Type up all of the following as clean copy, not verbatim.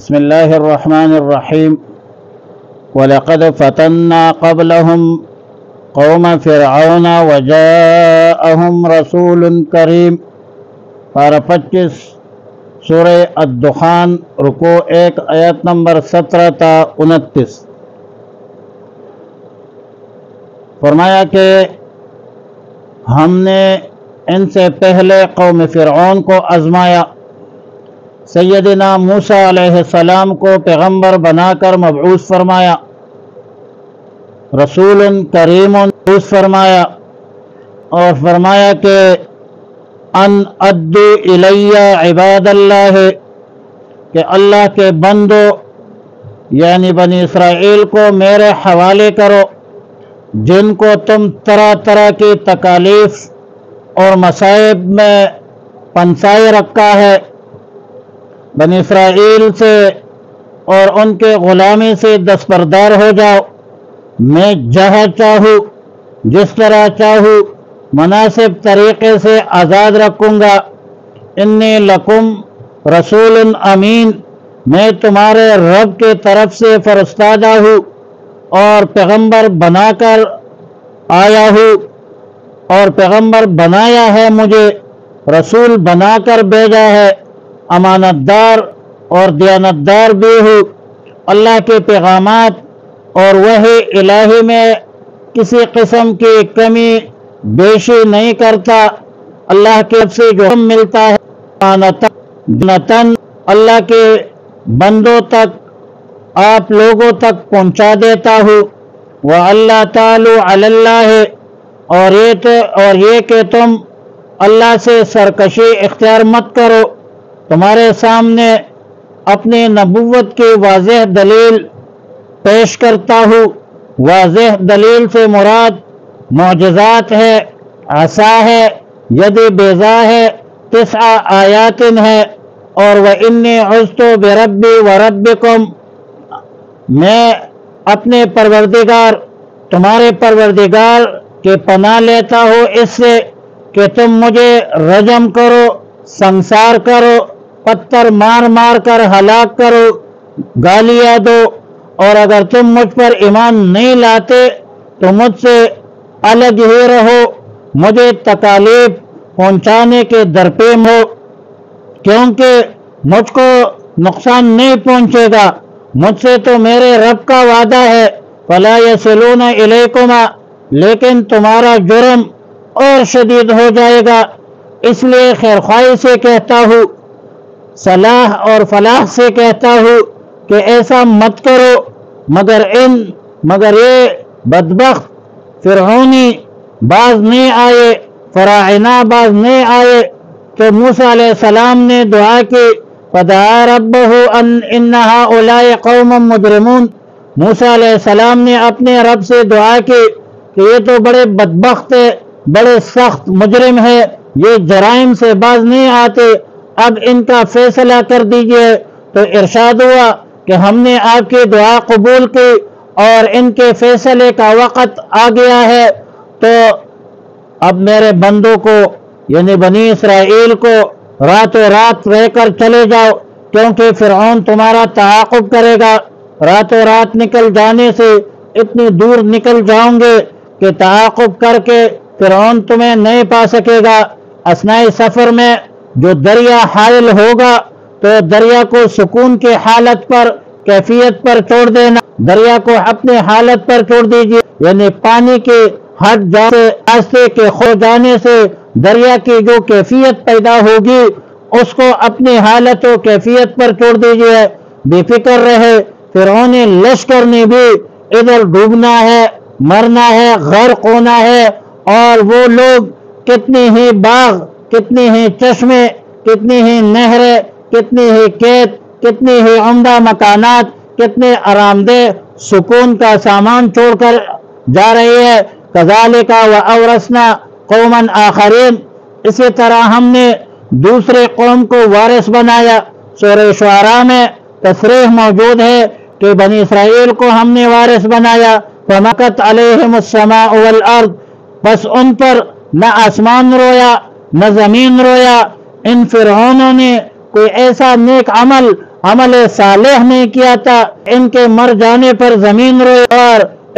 بسم اللہ الرحمن الرحیم وَلَقَدْ فَتَنَّا قَبْلَهُمْ قَوْمَ فِرْعَوْنَ وَجَاءَهُمْ رَسُولٌ کریم۔ پارہ 25 سورہ الدخان، رکوع 1 آیت نمبر 17 تا 29۔ فرمایا کہ ہم نے ان سے پہلے قوم فرعون کو آزمایا، سیدنا موسیٰ علیہ السلام کو پیغمبر بنا کر مبعوث فرمایا، رسول کریم مبعوث فرمایا، اور فرمایا کہ ان ادو الی عباد اللہ، کہ اللہ کے بندو یعنی بنی اسرائیل کو میرے حوالے کرو، جن کو تم طرح طرح کی تکالیف اور مصائب میں پنسائے رکھا ہے۔ بنی اسرائیل سے اور ان کے غلامی سے دستبردار ہو جاؤ، میں جہاں چاہوں جس طرح چاہوں مناسب طریقے سے آزاد رکھوں گا۔ انی لکم رسول امین، میں تمہارے رب کے طرف سے فرستادہ ہوں اور پیغمبر بنا کر آیا ہوں، اور پیغمبر بنایا ہے مجھے، رسول بنا کر بھیجا ہے، امانت دار اور دیانتدار بھی ہوں۔ اللہ کے پیغامات اور وحی الہی میں کسی قسم کی کمی بیشی نہیں کرتا۔ اللہ کی طرف سے جو ملتا ہے امانتاً اللہ کے بندوں تک، آپ لوگوں تک پہنچا دیتا ہوں۔ وَأَلَّا تَعْلُوا عَلَى اللَّهِ، اور یہ کہ تم اللہ سے سرکشی اختیار مت کرو۔ تمہارے سامنے اپنی نبوت کی واضح دلیل پیش کرتا ہوں۔ واضح دلیل سے مراد معجزات ہے، عصا ہے، ید بیضا ہے، 9 آیات ہے، اور وَإِنِّي عُذْتُ بِرَبِّي وَرَبِّكُمْ، میں اپنے پروردگار تمہارے پروردگار کے پناہ لیتا ہوں اس سے کہ تم مجھے رجم کرو، سنسار کرو، پتھر مار مار کر ہلاک کرو، گالیاں دو، اور اگر تم مجھ پر ایمان نہیں لاتے تو مجھ سے الگ ہی رہو، مجھے تکالیف پہنچانے کے درپے ہو، کیونکہ مجھ کو نقصان نہیں پہنچے گا، مجھ سے تو میرے رب کا وعدہ ہے۔ فَلَا يَصِلُونَ إِلَيْكُمَا، لیکن تمہارا جرم اور شدید ہو جائے گا، اس لیے خیرخواہی سے کہتا ہوں، صلاح اور فلاح سے کہتا ہوں کہ ایسا مت کرو، مگر یہ بدبخت فرعونی باز نہیں آئے، فراعنہ باز نہیں آئے۔ تو موسیٰ علیہ السلام نے دعا کی، فَدَعَا رَبَّهُ إِنَّ هَؤُلَاءِ قَوْمٌ مُجْرِمُونَ، موسیٰ علیہ السلام نے اپنے رب سے دعا کی کہ یہ تو بڑے بدبخت ہے، بڑے سخت مجرم ہے، یہ جرائم سے باز نہیں آتے، اب ان کا فیصلہ کر دیجئے۔ تو ارشاد ہوا کہ ہم نے آپ کی دعا قبول کی اور ان کے فیصلے کا وقت آ گیا ہے، تو اب میرے بندوں کو یعنی بنی اسرائیل کو راتوں رات رہ کر چلے جاؤ، کیونکہ فرعون تمہارا تعاقب کرے گا۔ راتوں رات نکل جانے سے اتنی دور نکل جاؤں گے کہ تعاقب کر کے فرعون تمہیں نہیں پا سکے گا۔ اثناء سفر میں جو دریا حائل ہوگا تو دریا کو سکون کی حالت پر کیفیت پر چھوڑ دینا، دریا کو اپنے حالت پر چھوڑ دیجیے، یعنی پانی کے ہٹ جانے راستے کے کھو جانے سے دریا کی جو کیفیت پیدا ہوگی اس کو اپنی حالت و کیفیت پر چھوڑ دیجیے، بے فکر رہے۔ فرعون لشکر نے بھی ادھر ڈوبنا ہے، مرنا ہے، غرق ہونا ہے، اور وہ لوگ کتنی ہی باغ، کتنی ہی چشمے، کتنی ہی نہریں، کتنی ہی کھیت، کتنی ہی عمدہ مکانات، کتنے آرام دہ سکون کا سامان چھوڑ کر جا رہی ہے۔ کذالک وَأَوْرَثْنَا قَوْمًا آخَرِينَ، اسی طرح ہم نے دوسرے قوم کو وارث بنایا۔ سورہ شعراء میں تصریح موجود ہے کہ بنی اسرائیل کو ہم نے وارث بنایا۔ فَمَكَتْ عَلَيْهِمُ السَّمَاءُ وَالْأَرْضُ، بس ان پر نہ آسمان رویا نہ زمین رویا۔ ان فرعونوں نے کوئی ایسا نیک عمل عمل صالح نہیں کیا تھا، ان کے مر جانے پر زمین روئے اور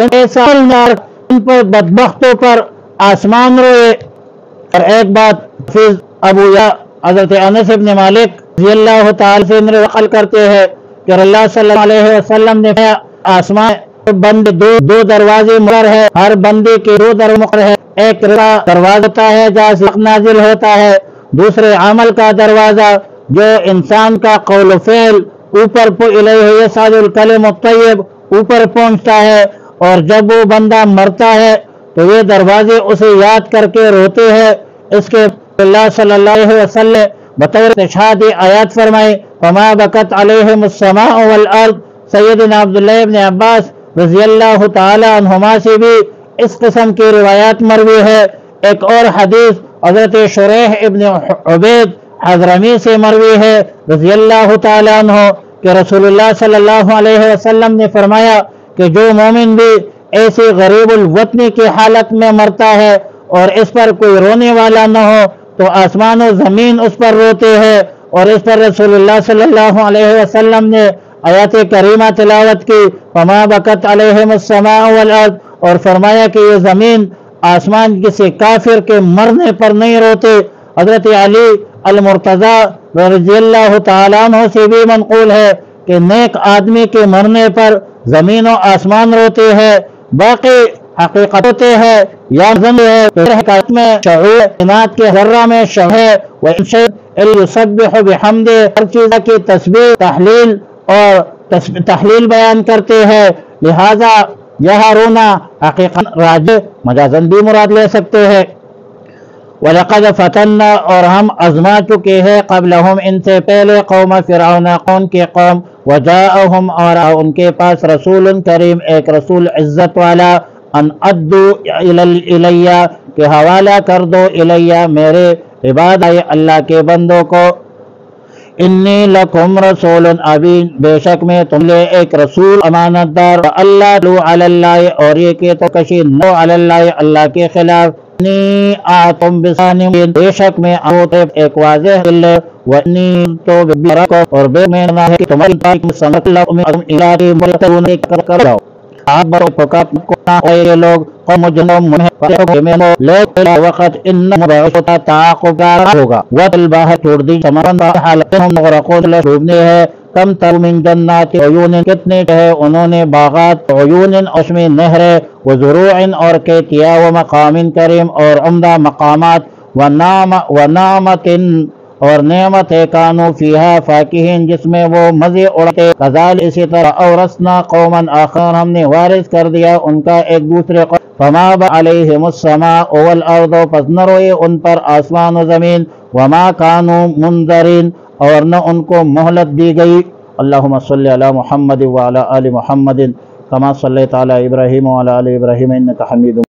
ان پر بدبختوں پر آسمان روئے۔ اور ایک بات حافظ ابو یا حضرت انس بن مالک رضی اللہ تعالی سے نقل کرتے ہیں کہ اللہ صلی اللہ علیہ وسلم نے آسمان بند دو دروازے مقرر ہے، ہر بندے کے دو دروازے مقرر ہے، ایک دروازہ ہوتا ہے جہاں سے نازل ہوتا ہے، دوسرے عمل کا دروازہ جو انسان کا قول و فعل اوپر الیہ یصعد الکلم الطیب اوپر پہنچتا ہے، اور جب وہ بندہ مرتا ہے تو یہ دروازے اسے یاد کر کے روتے ہیں۔ اس کے اللہ صلی اللہ علیہ وسلم بطور استشہاد آیات فرمائے فما بکت علیہم السماء والارض۔ سیدنا عبداللہ ابن عباس رضی اللہ تعالی عنہما سے بھی اس قسم کی روایات مروی ہے۔ ایک اور حدیث حضرت شریح ابن عبید حضرمی سے مروی ہے رضی اللہ تعالی عنہ کہ رسول اللہ صلی اللہ علیہ وسلم نے فرمایا کہ جو مومن بھی ایسی غریب الوطنی کی حالت میں مرتا ہے اور اس پر کوئی رونے والا نہ ہو تو آسمان و زمین اس پر روتے ہیں۔ اور اس پر رسول اللہ صلی اللہ علیہ وسلم نے آیات کریمہ تلاوت کی فما بکت علیہم السماء والارض، اور فرمایا کہ یہ زمین آسمان کسی کافر کے مرنے پر نہیں روتے۔ حضرت علی المرتضی رضی اللہ تعالیٰ عنہ سے بھی منقول ہے کہ نیک آدمی کے مرنے پر زمین و آسمان روتے ہیں۔ باقی حقیقت ہوتے ہیں یا حقیقت میں شعور کائنات کے ذرہ میں شعور ہے، وَإِن شَيْءٍ إِلَّا يُسَبِّحُ بِحَمْدِهِ، ہر چیز کی تسبیح تحلیل اور تحلیل بیان کرتے ہیں، لہذا یہاں رونا حقیقت راجع مجازن بھی مراد لے سکتے ہیں۔ وَلَقَدْ فَتَنَّا، اور ہم آزما چکے ہیں قبلہم ان سے پہلے قوم فرعون، قوم کے قوم، وَجَاءَهُمْ، اور ان کے پاس رسول کریم، ایک رسول عزت والا، ان ادو الیہ، کہ حوالہ کر دو الیہ میرے عباد اللہ کے بندوں کو، انی لکم رسول ابین، بے شک میں تم لے ایک رسول امانت دار، اللہ لو علی اللہ، اور یہ کہ تو کشی نو علی اللہ، اللہ کے خلاف، انی آتم بسانی، بے شک میں ایک واضح دل، وانی تو برکو، اور بے میں نہ ہے کہ تمہاری تاریخ میں سنگت اللہ میں ازم الہی مرتبون کر جاؤ۔ آپ برو پکات کو نہ ہوئے لوگ قوم جنوم منہ پرہو میں لوگ وقت ان مبعوثتا تعاقب ہوگا، وَتَلْبَاہَ چھوڑ دی سمرند حالتهم مغرقون لشوبنے ہے، کم تر من جنات عیون، کتنے ہے انہوں نے باغات، عیون اس میں نہر، وزروع اور کھیتیاں، ومقام کریم اور عمدہ مقامات، ونعمت اور نعمت کانو فیہا فاکہین، جس میں وہ مزے اڑتے، کذالک اسی طرح اورثنا قوما آخر، ہم نے وارث کر دیا ان کا ایک دوسرے قوم، فما علیہم السماء والارض، پس نہ روئے ان پر آسمان و زمین، وما کانوا منذرین، اور نہ ان کو مہلت دی گئی۔ اللہم صلی علی محمد وعلی آل محمد کما صلیت علی ابراہیم وعلی آل ابراہیم انک حمید